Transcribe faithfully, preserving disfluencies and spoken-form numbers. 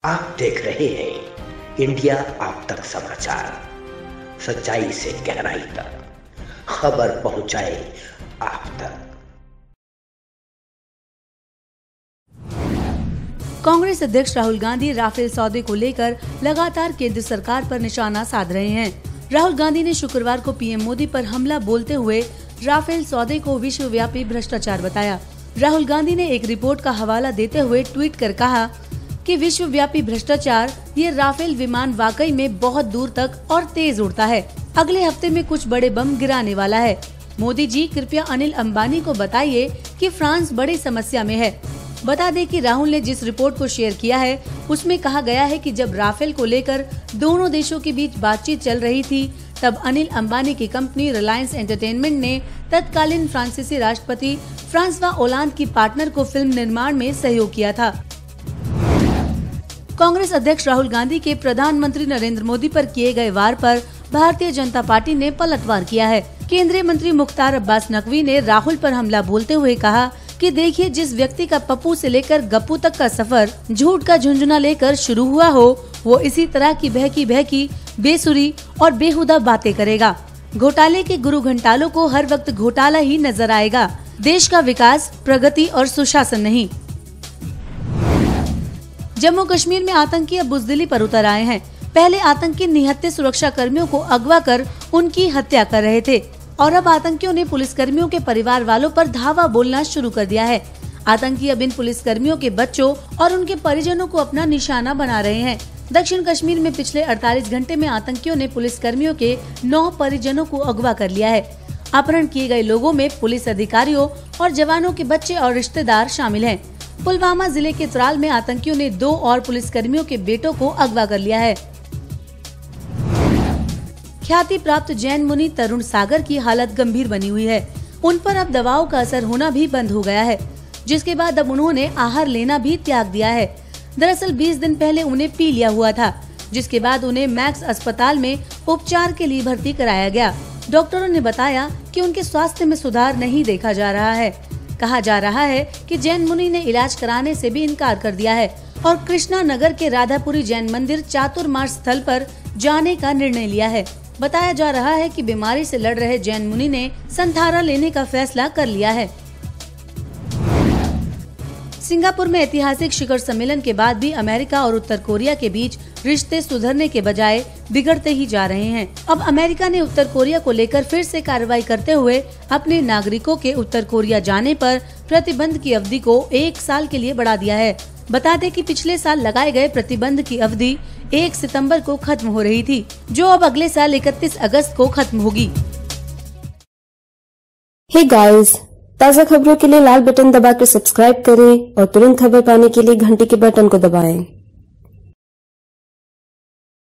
आप देख रहे हैं इंडिया आप तक समाचार, सच्चाई से गहराई तक खबर पहुंचाए आप तक। कांग्रेस अध्यक्ष राहुल गांधी राफेल सौदे को लेकर लगातार केंद्र सरकार पर निशाना साध रहे हैं। राहुल गांधी ने शुक्रवार को पीएम मोदी पर हमला बोलते हुए राफेल सौदे को विश्वव्यापी भ्रष्टाचार बताया। राहुल गांधी ने एक रिपोर्ट का हवाला देते हुए ट्वीट कर कहा कि विश्वव्यापी भ्रष्टाचार, ये राफेल विमान वाकई में बहुत दूर तक और तेज उड़ता है। अगले हफ्ते में कुछ बड़े बम गिराने वाला है। मोदी जी कृपया अनिल अंबानी को बताइए कि फ्रांस बड़ी समस्या में है। बता दें कि राहुल ने जिस रिपोर्ट को शेयर किया है उसमें कहा गया है कि जब राफेल को लेकर दोनों देशों के बीच बातचीत चल रही थी, तब अनिल अंबानी की कंपनी रिलायंस एंटरटेनमेंट ने तत्कालीन फ्रांसीसी राष्ट्रपति फ्रांसवा ओलांद की पार्टनर को फिल्म निर्माण में सहयोग किया था। कांग्रेस अध्यक्ष राहुल गांधी के प्रधानमंत्री नरेंद्र मोदी पर किए गए वार पर भारतीय जनता पार्टी ने पलटवार किया है। केंद्रीय मंत्री मुख्तार अब्बास नकवी ने राहुल पर हमला बोलते हुए कहा कि देखिए, जिस व्यक्ति का पप्पू से लेकर गप्पू तक का सफर झूठ का झुंझुना लेकर शुरू हुआ हो, वो इसी तरह की बहकी बहकी बेसुरी और बेहुदा बातें करेगा। घोटाले के गुरु घंटालों को हर वक्त घोटाला ही नजर आएगा। देश का विकास, प्रगति और सुशासन नहीं। जम्मू कश्मीर में आतंकी अब बुजदिली पर उतर आए हैं। पहले आतंकी निहत्थे सुरक्षा कर्मियों को अगवा कर उनकी हत्या कर रहे थे और अब आतंकियों ने पुलिस कर्मियों के परिवार वालों पर धावा बोलना शुरू कर दिया है। आतंकी अब इन पुलिस कर्मियों के बच्चों और उनके परिजनों को अपना निशाना बना रहे हैं। दक्षिण कश्मीर में पिछले अड़तालीस घंटे में आतंकियों ने पुलिस कर्मियों के नौ परिजनों को अगवा कर लिया है। अपहरण किए गए लोगों में पुलिस अधिकारियों और जवानों के बच्चे और रिश्तेदार शामिल हैं। पुलवामा जिले के त्राल में आतंकियों ने दो और पुलिस कर्मियों के बेटों को अगवा कर लिया है। ख्याति प्राप्त जैन मुनि तरुण सागर की हालत गंभीर बनी हुई है। उन पर अब दवाओं का असर होना भी बंद हो गया है, जिसके बाद अब उन्होंने आहार लेना भी त्याग दिया है। दरअसल बीस दिन पहले उन्हें पी लिया हुआ था, जिसके बाद उन्हें मैक्स अस्पताल में उपचार के लिए भर्ती कराया गया। डॉक्टरों ने बताया कि उनके स्वास्थ्य में सुधार नहीं देखा जा रहा है। कहा जा रहा है कि जैन मुनि ने इलाज कराने से भी इनकार कर दिया है और कृष्णा नगर के राधापुरी जैन मंदिर चातुर्मास स्थल पर जाने का निर्णय लिया है। बताया जा रहा है कि बीमारी से लड़ रहे जैन मुनि ने संथारा लेने का फैसला कर लिया है। सिंगापुर में ऐतिहासिक शिखर सम्मेलन के बाद भी अमेरिका और उत्तर कोरिया के बीच रिश्ते सुधरने के बजाय बिगड़ते ही जा रहे हैं। अब अमेरिका ने उत्तर कोरिया को लेकर फिर से कार्रवाई करते हुए अपने नागरिकों के उत्तर कोरिया जाने पर प्रतिबंध की अवधि को एक साल के लिए बढ़ा दिया है। बता दें कि पिछले साल लगाए गए प्रतिबंध की अवधि एक सितंबर को खत्म हो रही थी, जो अब अगले साल इकतीस अगस्त को खत्म होगी। हे गाइस, ताज़ा खबरों के लिए लाल बटन दबाकर सब्सक्राइब करें और तुरंत खबर पाने के लिए घंटी के बटन को दबाएं।